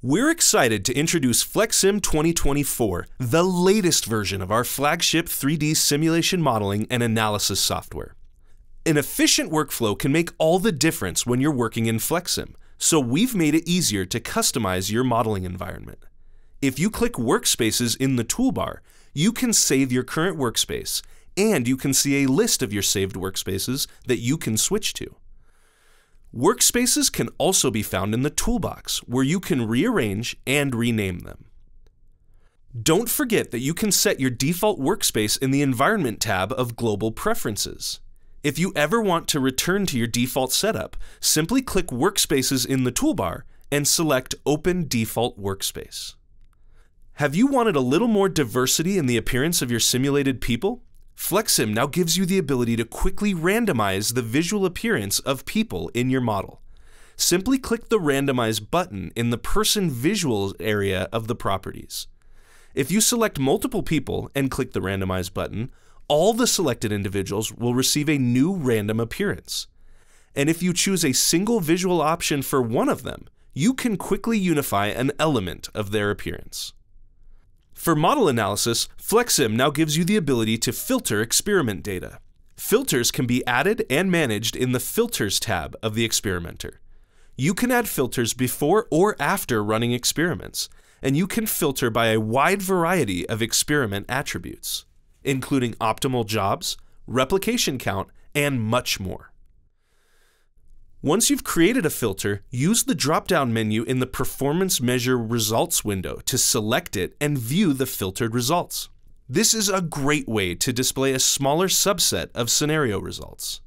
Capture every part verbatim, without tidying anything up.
We're excited to introduce FlexSim twenty twenty-four, the latest version of our flagship three D simulation modeling and analysis software. An efficient workflow can make all the difference when you're working in FlexSim, so we've made it easier to customize your modeling environment. If you click Workspaces in the toolbar, you can save your current workspace, and you can see a list of your saved workspaces that you can switch to. Workspaces can also be found in the toolbox, where you can rearrange and rename them. Don't forget that you can set your default workspace in the Environment tab of Global Preferences. If you ever want to return to your default setup, simply click Workspaces in the toolbar and select Open Default Workspace. Have you wanted a little more diversity in the appearance of your simulated people? FlexSim now gives you the ability to quickly randomize the visual appearance of people in your model. Simply click the Randomize button in the Person Visuals area of the properties. If you select multiple people and click the Randomize button, all the selected individuals will receive a new random appearance. And if you choose a single visual option for one of them, you can quickly unify an element of their appearance. For model analysis, FlexSim now gives you the ability to filter experiment data. Filters can be added and managed in the Filters tab of the experimenter. You can add filters before or after running experiments, and you can filter by a wide variety of experiment attributes, including optimal jobs, replication count, and much more. Once you've created a filter, use the drop-down menu in the Performance Measure Results window to select it and view the filtered results. This is a great way to display a smaller subset of scenario results.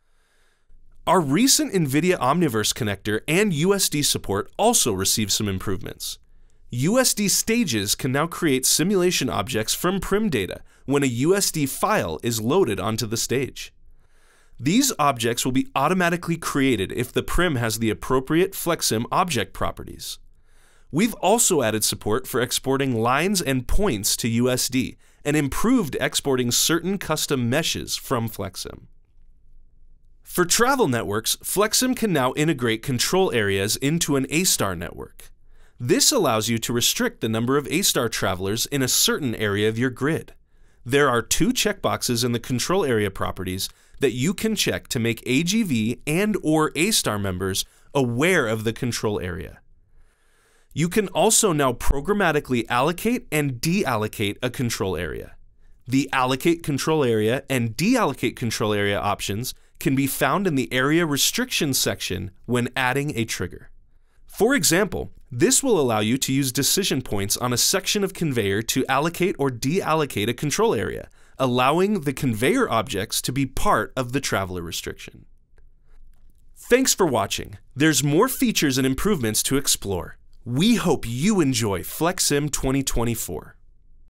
Our recent NVIDIA Omniverse connector and U S D support also received some improvements. U S D stages can now create simulation objects from Prim data when a U S D file is loaded onto the stage. These objects will be automatically created if the Prim has the appropriate FlexSim object properties. We've also added support for exporting lines and points to U S D and improved exporting certain custom meshes from FlexSim. For travel networks, FlexSim can now integrate control areas into an A star network. This allows you to restrict the number of A star travelers in a certain area of your grid. There are two checkboxes in the control area properties that you can check to make A G V and or A star members aware of the control area. You can also now programmatically allocate and deallocate a control area. The Allocate Control Area and Deallocate Control Area options can be found in the Area Restrictions section when adding a trigger. For example, this will allow you to use decision points on a section of conveyor to allocate or deallocate a control area, allowing the conveyor objects to be part of the traveler restriction. Thanks for watching. There's more features and improvements to explore. We hope you enjoy FlexSim twenty twenty-four.